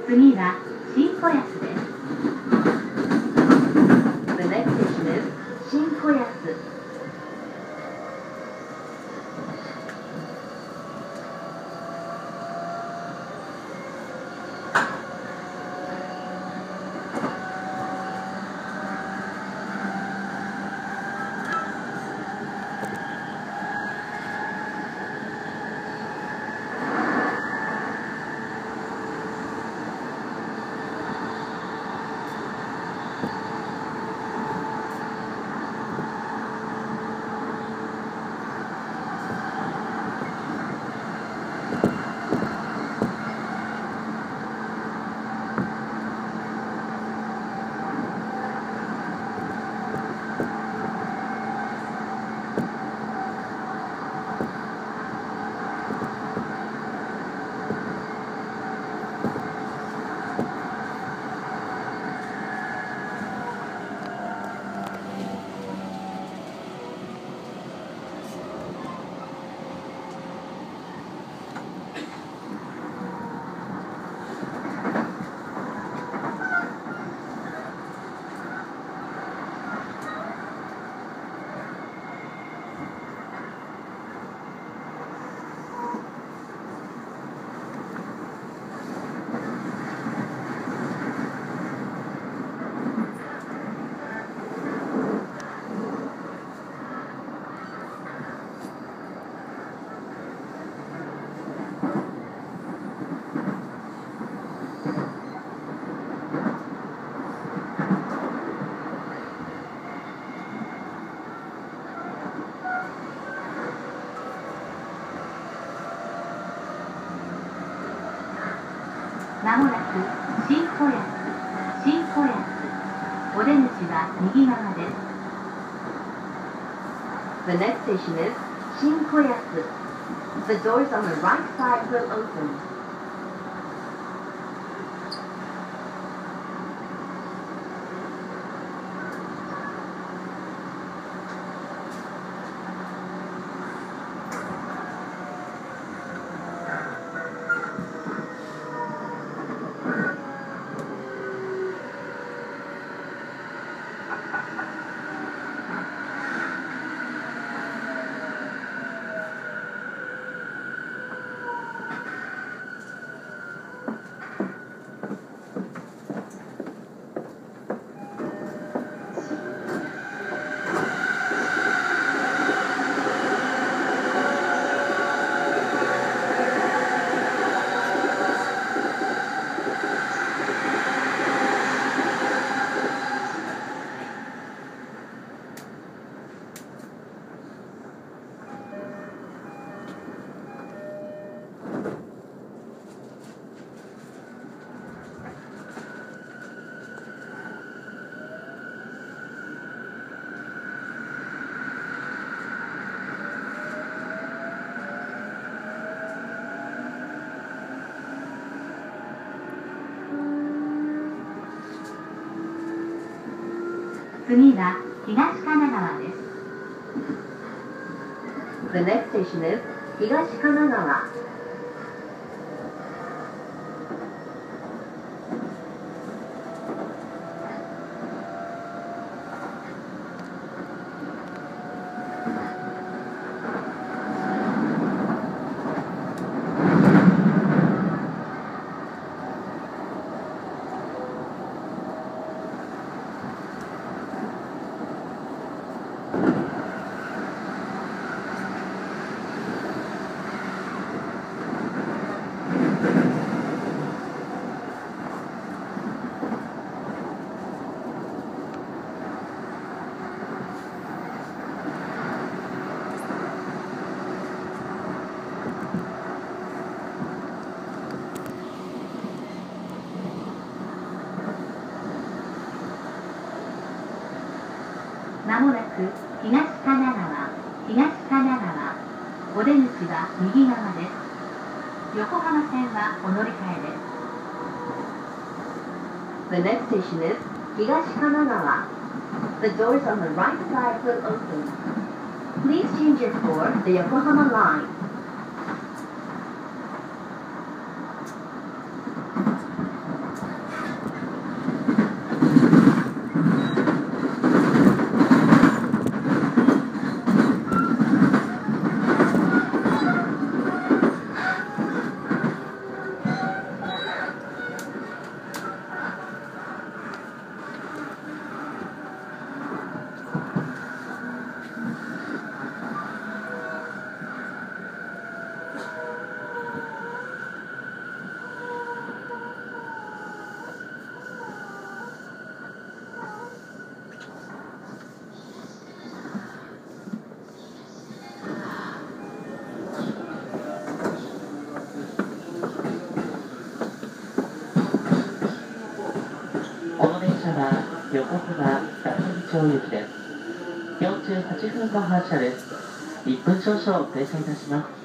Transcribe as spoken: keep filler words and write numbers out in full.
次は新子安です。 The next station is 新子安。 まもなく新子安、新子安。お出口は右側です。 The next station is 新子安。The doors on the right side will open. 次は東神奈川です。 The next station is 東神奈川。 まもなく東神奈川、東神奈川。お出口は右側です。横浜線はお乗り換えです。 The next station is 東神奈川。The doors on the right side will open. Please change your for the Yokohama line. この電車は横浜高木町行きです。よんじゅうはっぷんの発車です。いっぷん少々停車いたします。